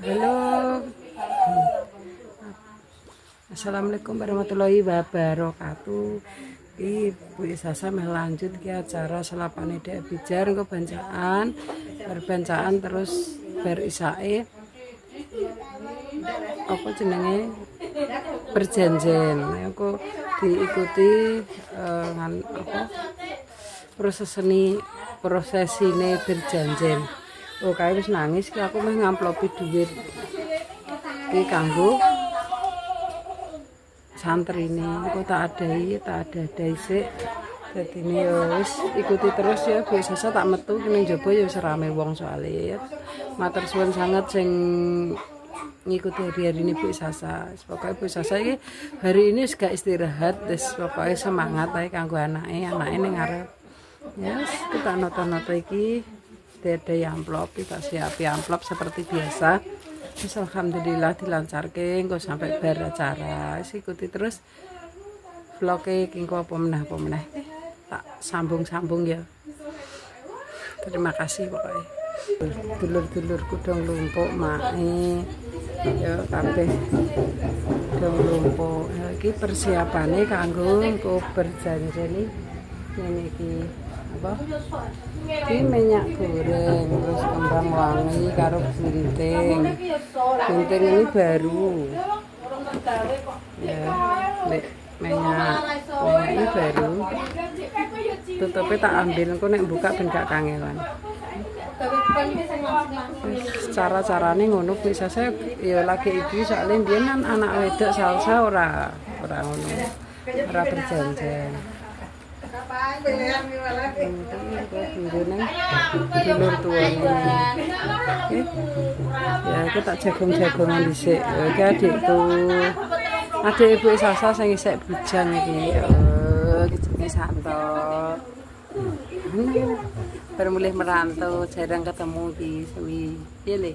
Halo. Assalamualaikum warahmatullahi wabarakatuh. Ibu Sasa melanjut ke acara selapane Dek Bijar engko bancaan terus berisae apa jenenge berjanjen engko diikuti prosesine berjanjen. Oh kae wis nangis ki aku meh ngamplopi duit iki kanggo santrine engko tak adai sik dadine ya wis ikuti terus ya Bu Sasa tak metu ning njaba ya wis rame wong soalé ya matur suwun sanget sing ngikuti hari-hari ini Bu Sasa. Pokoknya Bu Sasa iki hari ini wis gak istirahat wis pokoknya semangat ae kanggo anake ning arep ya kita nota-nota iki ada amplop, kita siapi amplop seperti biasa. Terus alhamdulillah dilancarke engko sampai bar acara. Ikuti terus vlog-e engko apa meneh tak sambung ya. Terima kasih pokoknya. Dulur-dulurku dong lumpuk mae. Ya kabeh dong lumpuk. Iki persiapane kanggo engko berjanji ngene iki. Apa? Ini minyak goreng terus kembang wangi karo gunting ini baru ya minyak ini baru tutupnya tak ambil aku nek buka ben gak kangelan cara-carane ngono bisa saya ya lagi iki soalnya dia kan anak wedok salsa ora ngono ora berjanjian dulur tuane ya aku tak jagung-jagongan dhisik iki adikku adik Ibu Sasa sing isek bujang iki jenenge Santo baru mulai merantau jarang ketemu di suwi piye le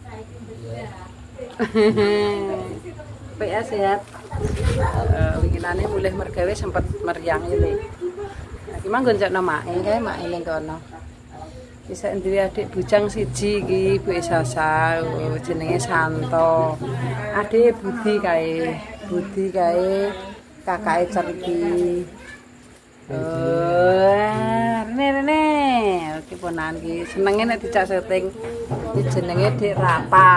PS sehat winginane mulai mergawe sempat meriang le Gimana gonjak nama kae mak ning kono. Bisa duwe adik bujang siji iki Ibu Sasa jenenge Santo. Adik Budi kae kakake Cerki. Rene. Oke ponan iki senenge nek dijak syuting. Iki jenenge Dik Rapa.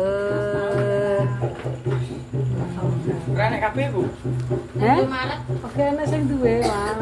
Rene kabeh Bu. Oke ana sing duwe, Mas.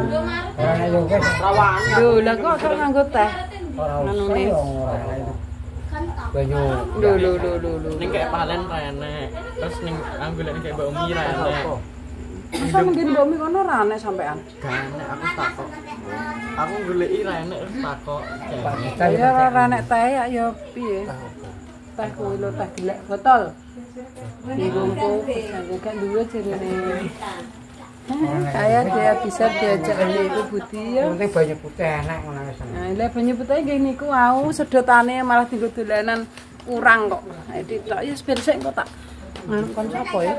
Lho, lah kok ora nganggo teh. Anune. Banyu. Lho. Ning kayak palen ra enek. Terus ning golek kayak Mbak Umi ra enek. Masa mungkin Mbak Umi kono ra enek sampean? Gak enek aku takok. Aku goleki ra enek terus takok. Ya ora enek teh ya piye? Teh kuwi lho teh gelek botol. Digumpul, kan dulu cerita kayak dia bisa diajak Ibu Budi ya. Penting banyu putih enak ngono wis. Nah, lha banyu putih nggih niku wau sedotane malah dienggo dolanan kurang kok. Ditok ya ben sik kok tak kon sapa ya?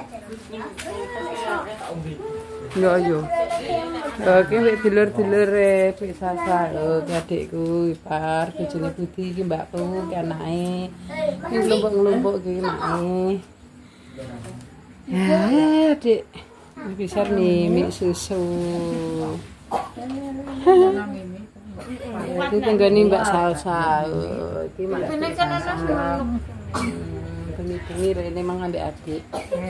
Yo. Oke wek dulur-dulur Bu Sasa adikku ipar bojone Budi iki mbakku ki anake. Iki nglumpuk-nglumpuk iki make. Ya, Dik. Bisa mimi susu. Iki tenggane Mbak Salsa. Iki Mbak Salsa. Bengi-bengi rene mang ambek adik.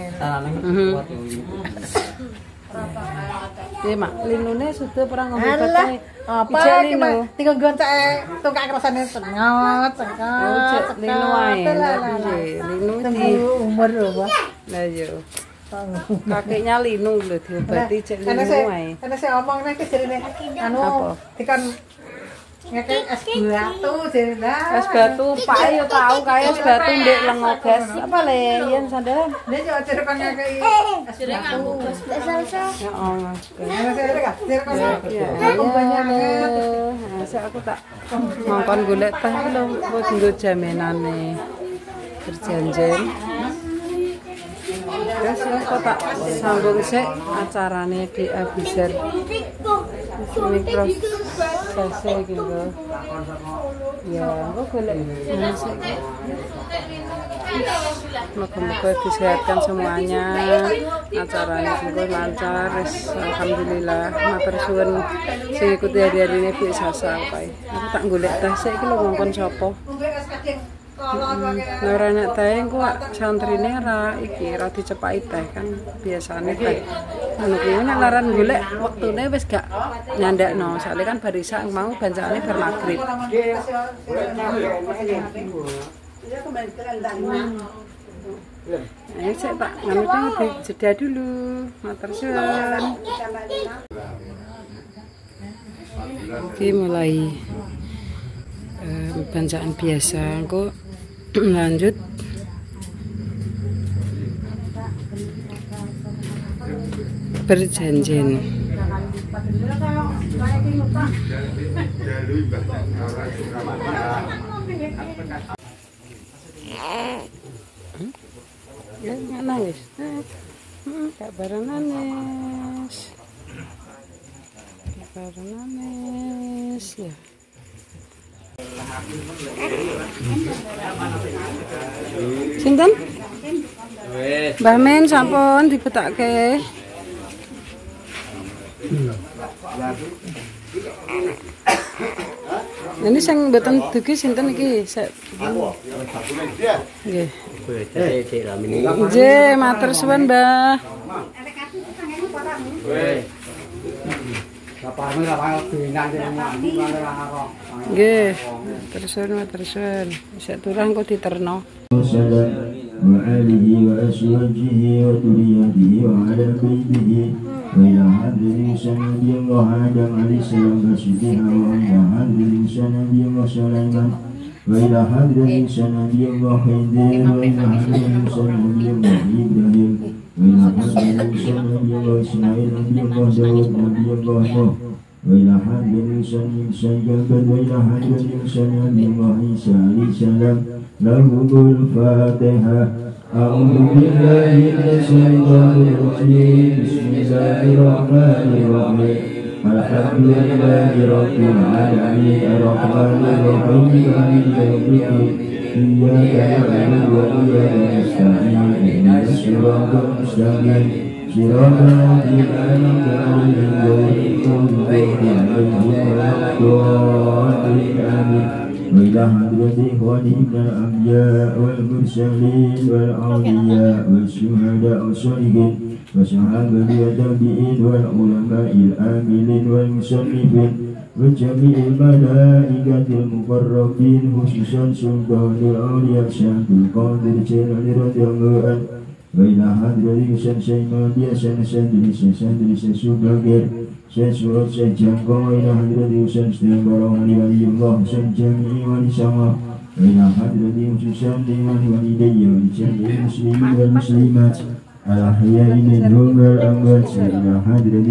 Iya mak, linune sudah pernah ngomong teh. Apa iki tinggal goncek tukak rasane sengot. Linu wae. Linu di umur lho, Lah yo. Kakeknya Linu lho diobati cek Linu wae. Ana sing omong nek jerene anu dikon ngekek es batu jerene. Es batu Pak yo tau kae es batu ndek lengogas. Apa le yen sandaran? Nek yo jere kon ngekek es batu. Ya Allah. Ana sing ada gak? Jere kon. Saya aku tak ngongkon golek teh lho kok dienggo jamenane berjanjian. Terus kok tak sambung sik acarane di Abizar. Ini proses gitu. Ya, kok golek sik. Moga-moga disehatkan semuanya, acaranya juga lancar. Alhamdulillah, matur suwun sing ikuti hari-hari ini Bu Sasa kae. Aku tak golek teh sik iki lho ngongkon sapa. Ora nek teh engko santrine ra dicepaki teh kan biasane teh. Ngono kuwi nek laran golek wektune wis gak nyandakno. Soale kan bar isak mau bancane bar magrib. Ayo saya tak nganu jeda dulu, matur suwun. Oke, mulai bacaan biasa, kok lanjut perjanjian. Ya, nggak nangis. Gak bareng nangis. Gak bareng nangis ya. Sinten? Mbah Men sampun dibetakke. Ini sing mboten dugi sinten iki? Nggih. Nggih, matur suwun, Mbah. Nggih, matur suwun. Isih turun kok diterno. وآله وأزواجه وذريته وعلى بيته وإلى حضرة الإنسان نبي الله آدم عليه السلام وصديقه وإلى حضرة الإنسان نبي الله سليمان وإلى حضرة الإنسان نبي الله خضر وإلى حضرة الإنسان نبي الله إبراهيم وإلى حضرة الإنسان نبي الله إسماعيل نبي الله داود نبي الله نوح وإلى حضرة الإنسان جابر وإلى حضرة الإنسان نبي الله عيسى عليه السلام له الفاتحة. أعوذ بالله من الشيطان الرجيم بسم الله الرحمن الرحيم الحمد لله رب العالمين الرحمن الرحيم مالك يوم الدين إياك نعبد وإياك نستعين اهدنا الصراط المستقيم صراط الذين أنعمت عليهم غير المغضوب عليهم ولا الضالين آمين. وإلى حضرة إخواننا الأنبياء والمرسلين والأولياء والشهداء والصالحين وصحابة والتابعين والعلماء العاملين والمصنفين وجميع الملائكة المقربين خصوصا سلطان الأولياء شيخ القادر الجيلاني رضي الله عنه وإلى حضرة سيدنا biasa sendiri sesubager sesurat sejangkau وإلى حضرة سيدنا barahani waliyullah sejami'i walisama وإلى حضرة سيدنا walidayya walijami'i muslimin wal muslimat الأحياء منهم والأموات إلى حضرة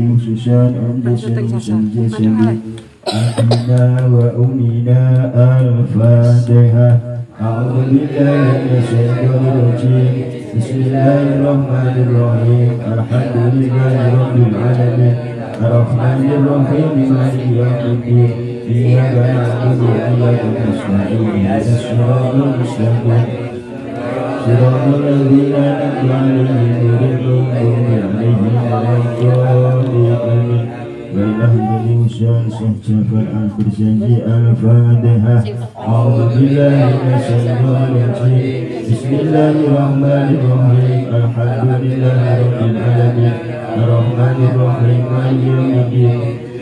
سيدنا أبينا وأمنا الفاتحة. أعوذ بالله من الشيطان الرجيم بسم الله الرحمن الرحيم الحمد لله رب العالمين الرحمن الرحيم مالك يوم الدين إياك نعبد وإياك نستعين اهدنا الصراط المستقيم صراط الذين أنعمت عليهم غير المغضوب عليهم ولا الضالين. وإلى الإنسان سجفا البرزنجي الفاتحة. أعوذ بالله من الشيطان الرجيم بسم الله الرحمن الرحيم الحمد لله رب العالمين الرحمن الرحيم مالك يوم الدين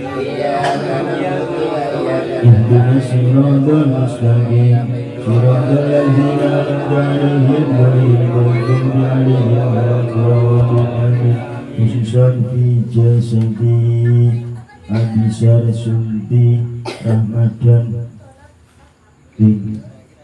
اهدنا الصراط المستقيم صراط الذين أنعمت عليهم غير المغضوب عليهم ولا الضالين. Khususan fi jasadi Abisar Sunti Ramadan bin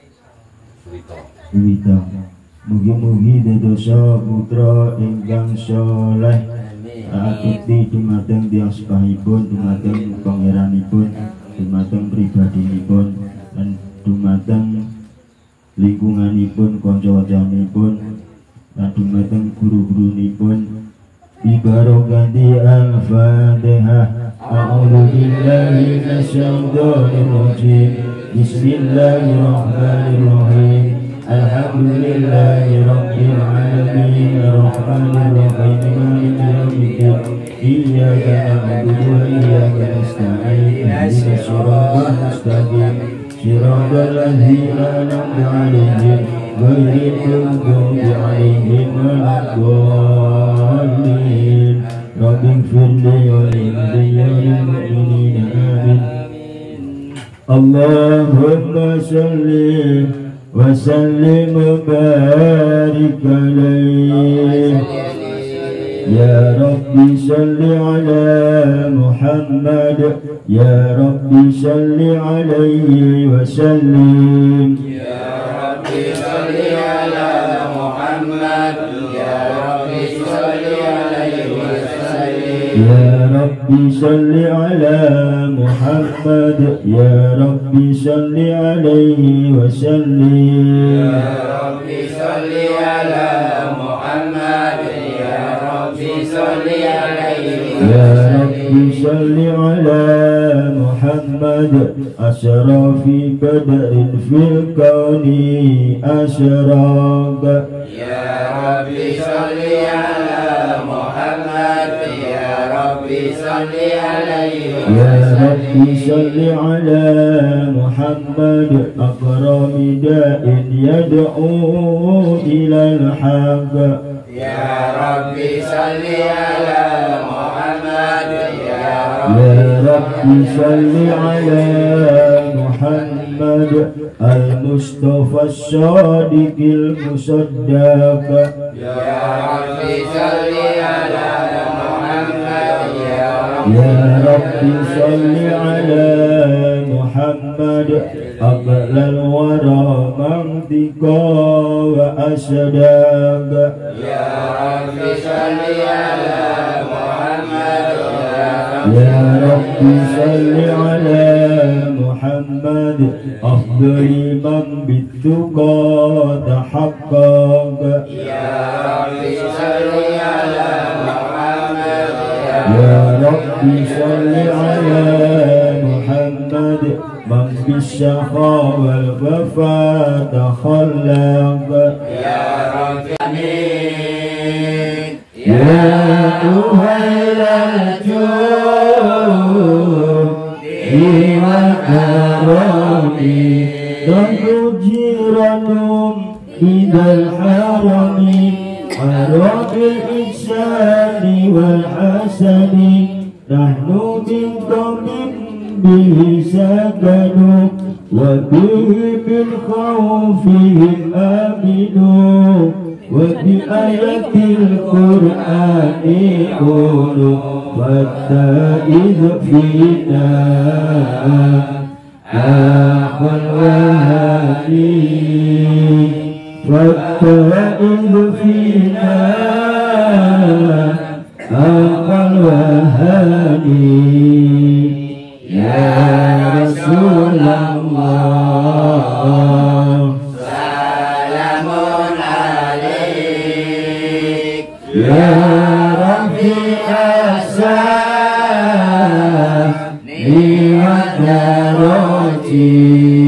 Wita. Mugi-mugi dadosa putra ingkang saleh akiti dumateng tiyang sepahipun, dumateng pangeranipun, dumateng pribadinipun, lan dumateng lingkunganipun, kanca-kancanipun, lan dumateng guru-gurunipun. Bibarokati al-Fatihah. A'udzu billahi minasyaitonir rajim. Bismillahirrahmanirrahim. Alhamdulillah الرحمن الرحيم مالك يوم الدين إياك نعبد وإياك نستعين اهدنا الصراط المستقيم صراط الذين أنعمت عليهم غير المغضوب عليهم ولا الضالين رب اغفر لي ولوالدي وللمؤمنين آمين. اللهم صل وسلم وبارك عليه يا رب صل على محمد يا رب صل عليه وسلم يا رب صل على محمد يا رب صل عليه وسلم يا رب صل على محمد يا رب صل عليه وسلم يا رب صل على محمد يا رب صل عليه يا رب صل على محمد أسرى في بدر في الكون أشراق يا رب صل على محمد يا رب صل عليه يا رب صل على محمد أكرم داء يدعو إلى الحق يا رب صل على محمد يا رب صل على محمد المصطفى الصادق المصدق يا رب صل على محمد يا رب صل على محمد أقل الورى منطقا وأصداق يا رب صل على محمد يا رب صل على محمد أفضل من بالتقى تحقق يا رب صل على محمد يا رب صل على محمد من بالشقاء والوفاء تخلق يا رب آمين يا أهل الجود والكرم نحن جيرانهم إلى الحرم حرم الإحسان والحسن نحن من قوم به سكنوا وبه بالخوفهم آمنوا وبآية القرآن قولوا فالتائذ فينا حق الوهابي فالتائذ فينا حق الوهابي يا رسول الله سلام عليك يا رفيع السلام ودرجي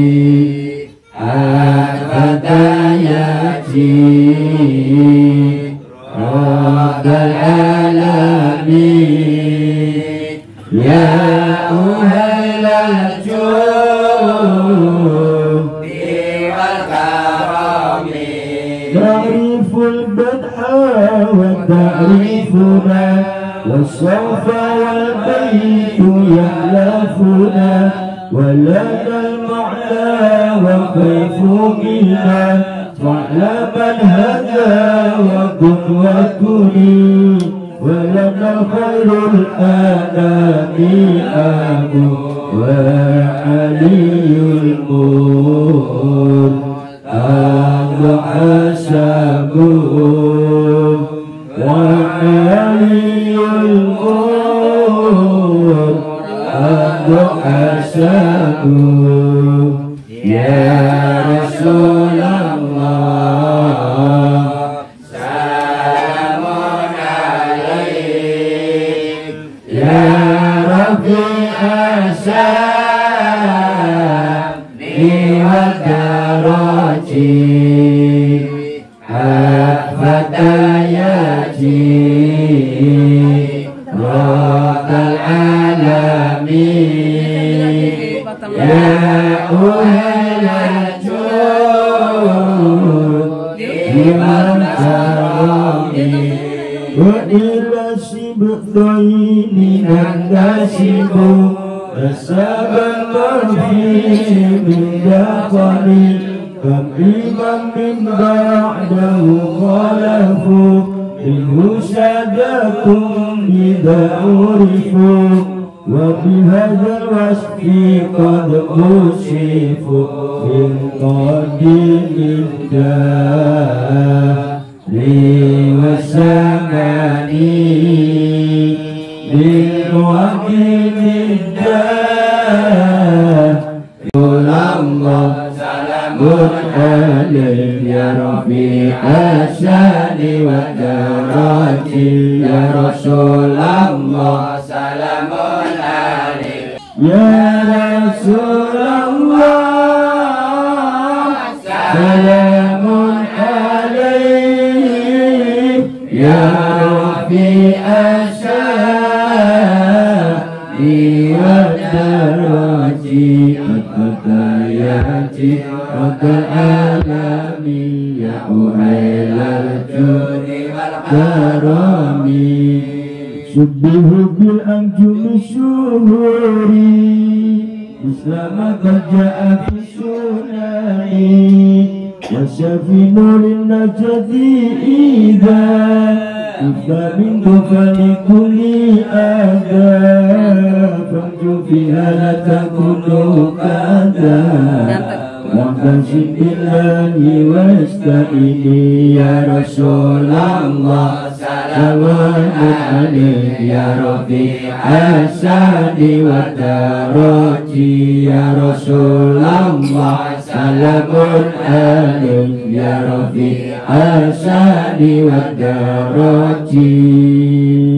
الفتياتي رب العالمين يا أهل الجود والكرم تعرف البدح وتعرفنا والصفا والبيت يألفنا ولنا المعنى وكيف منا فاعلم الهدى وكن وكني ولنا خير الآداب أبو وعلي المور أبو حسبه وعلي المور أبو حسبه يا رسول الله سلام عليك يا رفيع السلام والدرجي الفتيات wa ila sibtaini nandasibu asaban tarfi min dakhali kam imam min ba'dahu khalafu minhu sadakum bida'urifu wa bihadzal wasfi qad usifu min qadimin dari wasamani min waqidin Allah salamun alayhi ya Rafi asyani wa darati ya Rasulullah salamun alayhi ya Rasulullah salamun alayhi ya Rafi asyani wa darati Yati Rabbal Alamin Ya Uhailal Judi Wal Karami Subbihu bil anjumi syuhuri Islam kerja'a fi sunai Wasyafi nurin najati idha Ifta min dufani kulli adha Famju fiha latakunu kada Waqtasim billahi wasta'ini ya Rasulullah Salamun alayhi ya Rafi asadi wa daraji ya Rasulullah Salamun alayhi ya Rafi asadi wa daraji